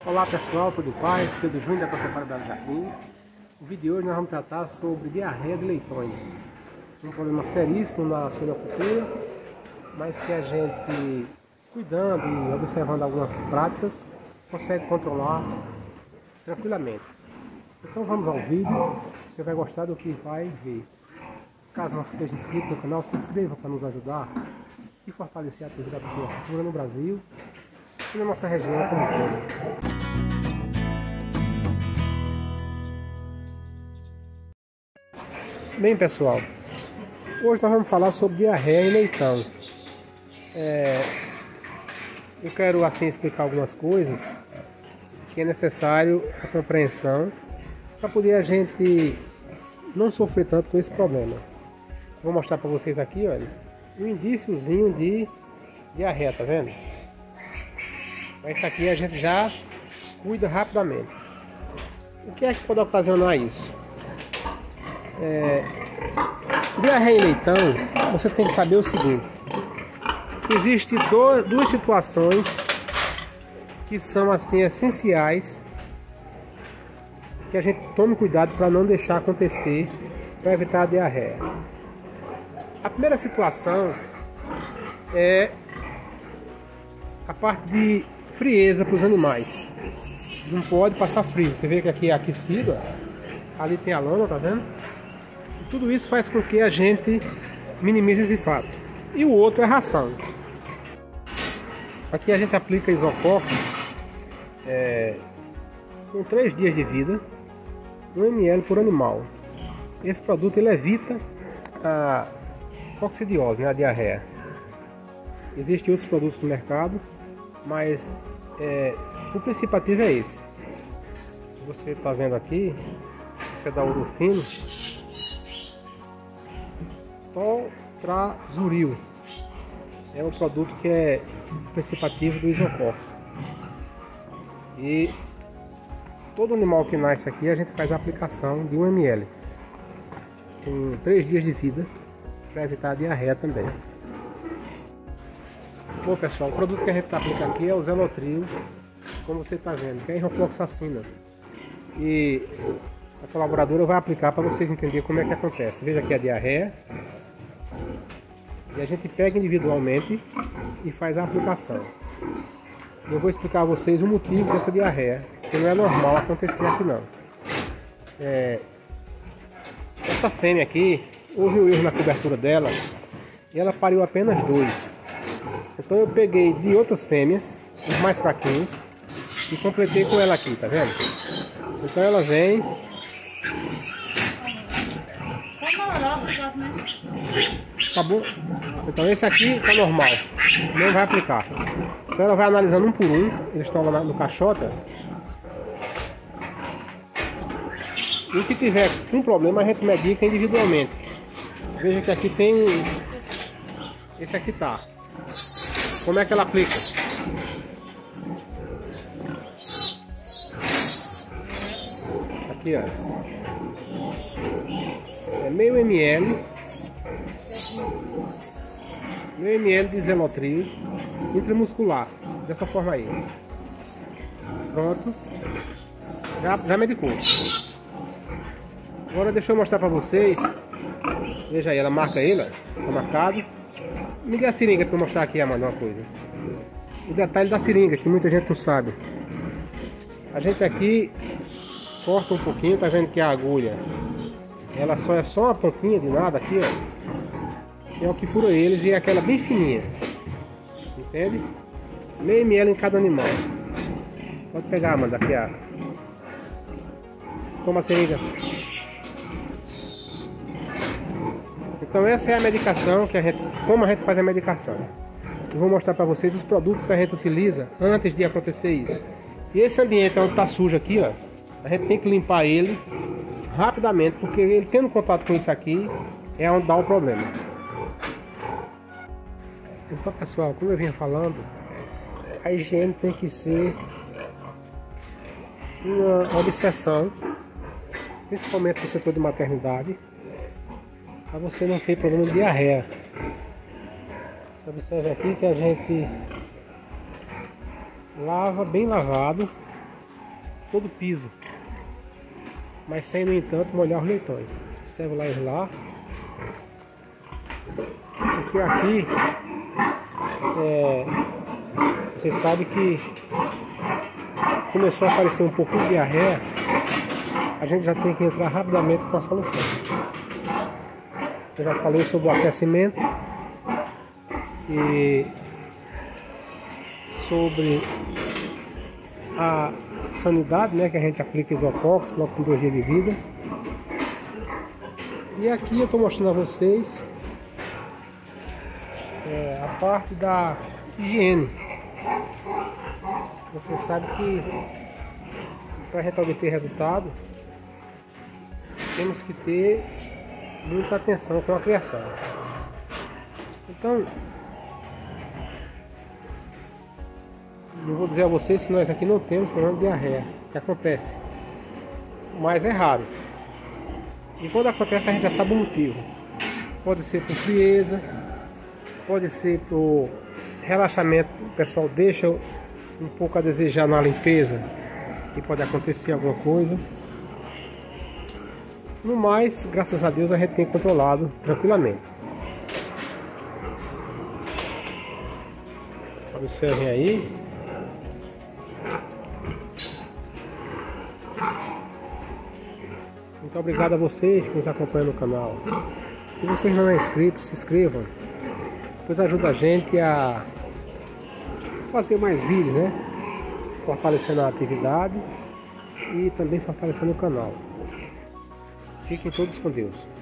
Olá pessoal, tudo paz? Pedro Júnior da Protetora Belo Jardim. O vídeo de hoje nós vamos tratar sobre diarreia de leitões. Um problema seríssimo na suinocultura, mas que a gente, cuidando e observando algumas práticas, consegue controlar tranquilamente. Então vamos ao vídeo, você vai gostar do que vai ver. Caso não seja inscrito no canal, se inscreva para nos ajudar e fortalecer a atividade da suinocultura no Brasil e na nossa região como um todo. Bem pessoal, hoje nós vamos falar sobre diarreia em leitão. Eu quero assim explicar algumas coisas que é necessário a compreensão para poder a gente não sofrer tanto com esse problema. Vou mostrar para vocês aqui, olha, um indíciozinho de diarreia, tá vendo? Esse aqui a gente já cuida rapidamente. O que é que pode ocasionar isso? Diarreia em leitão, você tem que saber o seguinte: existem duas situações que são assim essenciais que a gente tome cuidado para não deixar acontecer, para evitar a diarreia. A primeira situação é a parte de frieza para os animais. Não pode passar frio. Você vê que aqui é aquecido, ó. Ali tem a lama, tá vendo? E tudo isso faz com que a gente minimize esse fato. E o outro é a ração. Aqui a gente aplica Isocox com 3 dias de vida, 1 ml por animal. Esse produto ele evita a coccidiose, né, a diarreia. Existem outros produtos no mercado, mas o princípio ativo é esse. Você está vendo aqui, esse é da Urofino, Toltrazuril. É um produto que é o princípio ativo do Isocox. E todo animal que nasce aqui a gente faz a aplicação de 1 ml com 3 dias de vida para evitar a diarreia também. Bom pessoal, o produto que a gente aplica aqui é o Zelotril, como você está vendo, que é enrofloxacina. E a colaboradora vai aplicar para vocês entenderem como é que acontece. Veja aqui a diarreia. E a gente pega individualmente e faz a aplicação. Eu vou explicar a vocês o motivo dessa diarreia, que não é normal acontecer aqui não. Essa fêmea aqui, houve um erro na cobertura dela e ela pariu apenas 2. Então eu peguei de outras fêmeas, os mais fraquinhos, e completei com ela aqui, tá vendo? Então ela vem. Acabou? Então esse aqui tá normal, não vai aplicar. Então ela vai analisando um por um, eles estão lá no caixota. E o que tiver com problema a gente medica individualmente. Veja que aqui tem. Esse aqui tá. Como é que ela aplica? Aqui, ó. É meio ml de Zelotril intramuscular, dessa forma aí. Pronto. Já medicou. Agora deixa eu mostrar pra vocês. Veja aí, ela marca ele, ó. Tá marcado. Me dê a seringa para eu mostrar aqui, Amanda, uma coisa. O detalhe da seringa, que muita gente não sabe. A gente aqui corta um pouquinho, tá vendo que a agulha ela só é só uma pontinha de nada aqui, ó. É o que fura eles e é aquela bem fininha. Entende? Meio ml em cada animal. Pode pegar, Amanda, aqui, ó. Toma a seringa. Então essa é a medicação como a gente faz a medicação. Eu vou mostrar para vocês os produtos que a gente utiliza antes de acontecer isso. E esse ambiente onde está sujo aqui, ó, a gente tem que limpar ele rapidamente, porque ele tendo contato com isso aqui é onde dá o problema. Então pessoal, como eu vinha falando, a higiene tem que ser uma obsessão, principalmente no setor de maternidade, para você não ter problema de diarreia. Você observa aqui que a gente lava bem lavado todo o piso, mas sem, no entanto, molhar os leitões. Observe lá. Porque aqui você sabe que começou a aparecer um pouco de diarreia, a gente já tem que entrar rapidamente com a solução. Eu já falei sobre o aquecimento e sobre a sanidade, né, que a gente aplica Isopox logo com 2 dias de vida. E aqui eu estou mostrando a vocês a parte da higiene. Você sabe que para a gente obter resultado temos que ter muita atenção com a criação. Então, eu vou dizer a vocês que nós aqui não temos problema de diarreia, que acontece, mas é raro. E quando acontece a gente já sabe o motivo. Pode ser por frieza, pode ser por relaxamento, o pessoal deixa um pouco a desejar na limpeza e pode acontecer alguma coisa. No mais, graças a Deus, a gente tem controlado tranquilamente. Observem aí. Muito obrigado a vocês que nos acompanham no canal. Se vocês não são inscritos, se inscrevam, pois ajuda a gente a fazer mais vídeos, né? Fortalecendo a atividade e também fortalecendo o canal. Fiquem todos com Deus.